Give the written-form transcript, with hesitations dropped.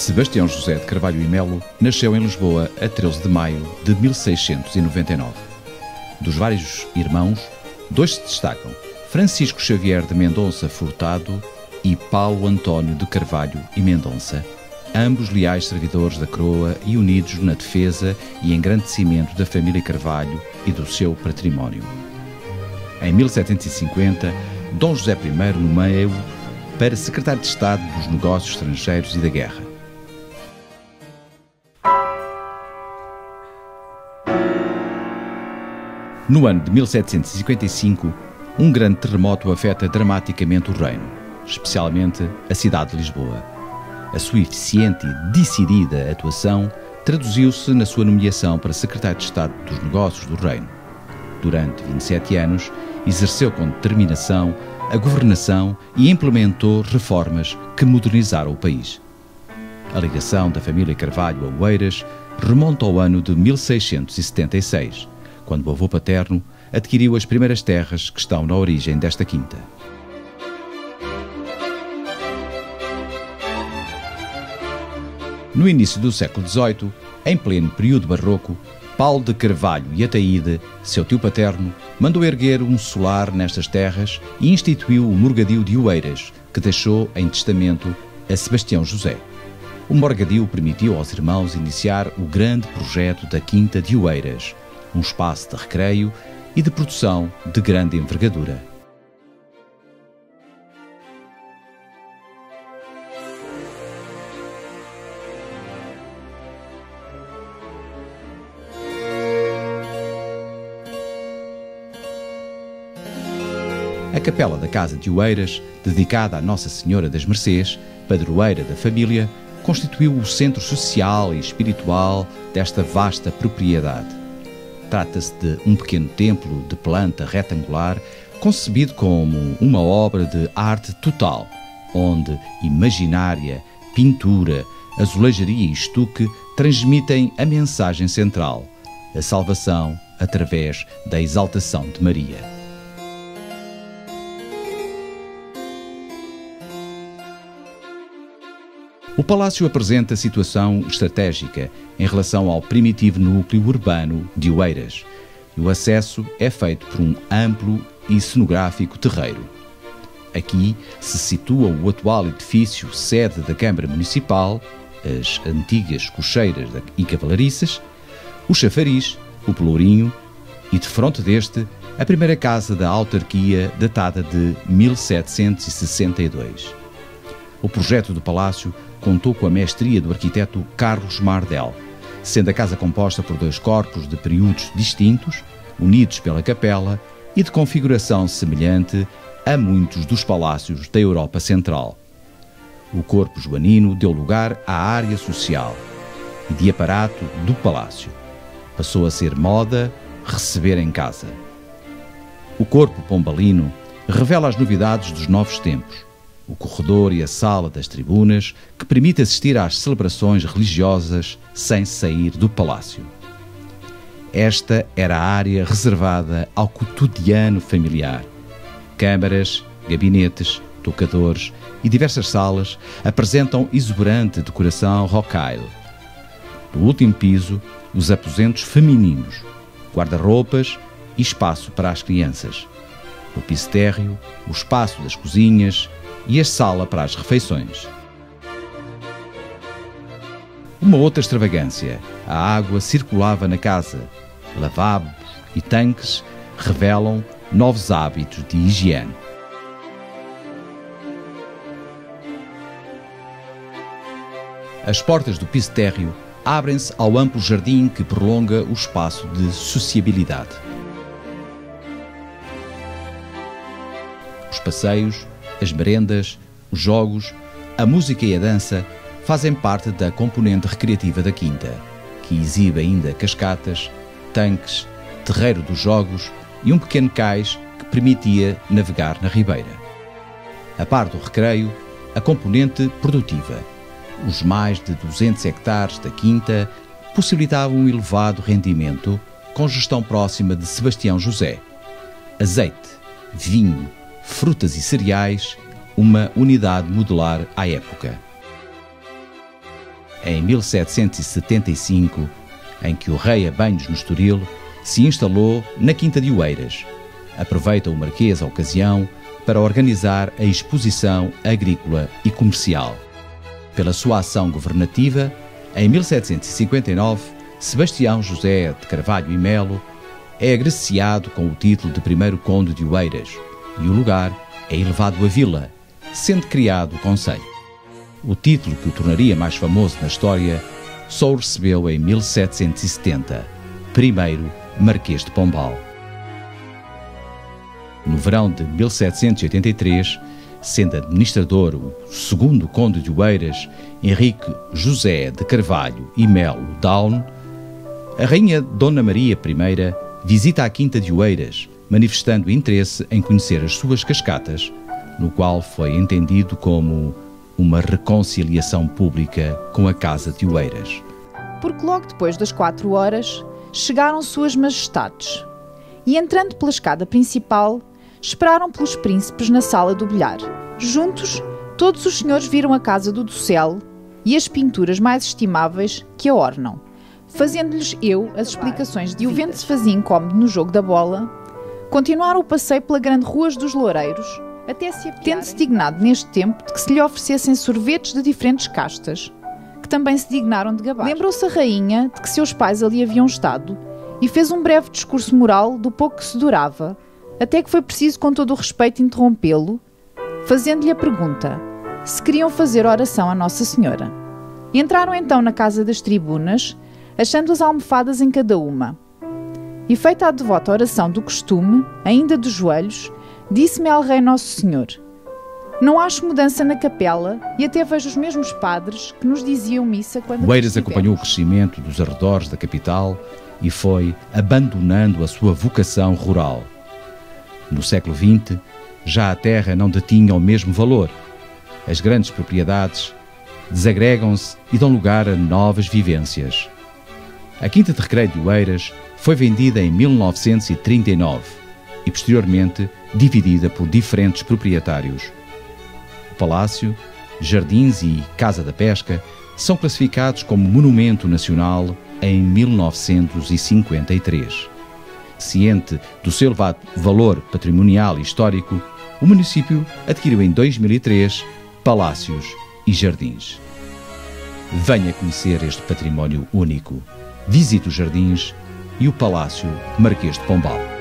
Sebastião José de Carvalho e Melo nasceu em Lisboa a 13 de maio de 1699. Dos vários irmãos, dois se destacam: Francisco Xavier de Mendonça Furtado e Paulo António de Carvalho e Mendonça, ambos leais servidores da coroa e unidos na defesa e engrandecimento da família Carvalho e do seu património. Em 1750, Dom José I nomeia-o para secretário de Estado dos Negócios Estrangeiros e da Guerra. No ano de 1755, um grande terremoto afeta dramaticamente o reino, especialmente a cidade de Lisboa. A sua eficiente e decidida atuação traduziu-se na sua nomeação para secretário de Estado dos Negócios do reino. Durante 27 anos, exerceu com determinação a governação e implementou reformas que modernizaram o país. A ligação da família Carvalho a Oeiras remonta ao ano de 1676, quando o avô paterno adquiriu as primeiras terras que estão na origem desta quinta. No início do século XVIII, em pleno período barroco, Paulo de Carvalho e Ataíde, seu tio paterno, mandou erguer um solar nestas terras e instituiu o morgadio de Oeiras, que deixou em testamento a Sebastião José. O morgadio permitiu aos irmãos iniciar o grande projeto da Quinta de Oeiras, um espaço de recreio e de produção de grande envergadura. A capela da Casa de Oeiras, dedicada à Nossa Senhora das Mercês, padroeira da família, constituiu o centro social e espiritual desta vasta propriedade. Trata-se de um pequeno templo de planta retangular, concebido como uma obra de arte total, onde imaginária, pintura, azulejaria e estuque transmitem a mensagem central: a salvação através da exaltação de Maria. O palácio apresenta situação estratégica em relação ao primitivo núcleo urbano de Oeiras, e o acesso é feito por um amplo e cenográfico terreiro. Aqui se situa o atual edifício sede da Câmara Municipal, as antigas cocheiras e cavalariças, o chafariz, o pelourinho e, defronte deste, a primeira casa da autarquia datada de 1762. O projeto do palácio contou com a mestria do arquiteto Carlos Mardel, sendo a casa composta por dois corpos de períodos distintos, unidos pela capela e de configuração semelhante a muitos dos palácios da Europa Central. O corpo joanino deu lugar à área social e de aparato do palácio. Passou a ser moda receber em casa. O corpo pombalino revela as novidades dos novos tempos: o corredor e a sala das tribunas, que permite assistir às celebrações religiosas sem sair do palácio. Esta era a área reservada ao cotidiano familiar. Câmaras, gabinetes, tocadores e diversas salas apresentam exuberante decoração rocaille. No último piso, os aposentos femininos, guarda-roupas e espaço para as crianças. No piso térreo, o espaço das cozinhas e a sala para as refeições. Uma outra extravagância: a água circulava na casa. Lavabos e tanques revelam novos hábitos de higiene. As portas do piso térreo abrem-se ao amplo jardim que prolonga o espaço de sociabilidade. Os passeios, as merendas, os jogos, a música e a dança fazem parte da componente recreativa da quinta, que exibe ainda cascatas, tanques, terreiro dos jogos e um pequeno cais que permitia navegar na ribeira. A par do recreio, a componente produtiva. Os mais de 200 hectares da quinta possibilitavam um elevado rendimento com gestão próxima de Sebastião José. Azeite, vinho, frutas e cereais, uma unidade modular à época. em 1775, em que o rei Abanhos no Estoril se instalou na Quinta de Oeiras. Aproveita o Marquês a ocasião para organizar a Exposição Agrícola e Comercial. Pela sua ação governativa, em 1759, Sebastião José de Carvalho e Melo é agraciado com o título de primeiro conde de Oeiras e o lugar é elevado a vila, sendo criado o concelho. O título que o tornaria mais famoso na história só o recebeu em 1770, primeiro Marquês de Pombal. No verão de 1783, sendo administrador o segundo conde de Oeiras, Henrique José de Carvalho e Melo Daun, a rainha Dona Maria I visita a Quinta de Oeiras, manifestando interesse em conhecer as suas cascatas, no qual foi entendido como uma reconciliação pública com a Casa de Oeiras. Porque logo depois das 4 horas chegaram suas majestades e, entrando pela escada principal, esperaram pelos príncipes na sala do bilhar. Juntos, todos os senhores viram a casa do Docel e as pinturas mais estimáveis que a ornam, fazendo-lhes eu as explicações de o vento se fazia incómodo no jogo da bola. Continuaram o passeio pela grande Rua dos Loureiros, até se tendo-se dignado neste tempo de que se lhe oferecessem sorvetes de diferentes castas, que também se dignaram de gabar. Lembrou-se a rainha de que seus pais ali haviam estado e fez um breve discurso moral do pouco que se durava, até que foi preciso, com todo o respeito, interrompê-lo, fazendo-lhe a pergunta se queriam fazer oração à Nossa Senhora. Entraram então na casa das tribunas, achando as almofadas em cada uma. E feita a devota oração do costume, ainda de joelhos, disse-me ao Rei Nosso Senhor: não acho mudança na capela e até vejo os mesmos padres que nos diziam missa quando Oeiras acompanhou o crescimento dos arredores da capital e foi abandonando a sua vocação rural. No século XX, já a terra não detinha o mesmo valor. As grandes propriedades desagregam-se e dão lugar a novas vivências. A Quinta de Recreio de Oeiras foi vendida em 1939 e, posteriormente, dividida por diferentes proprietários. O palácio, jardins e Casa da Pesca são classificados como Monumento Nacional em 1953. Ciente do seu elevado valor patrimonial e histórico, o município adquiriu em 2003 palácios e jardins. Venha conhecer este património único. Visite os jardins e o Palácio Marquês de Pombal.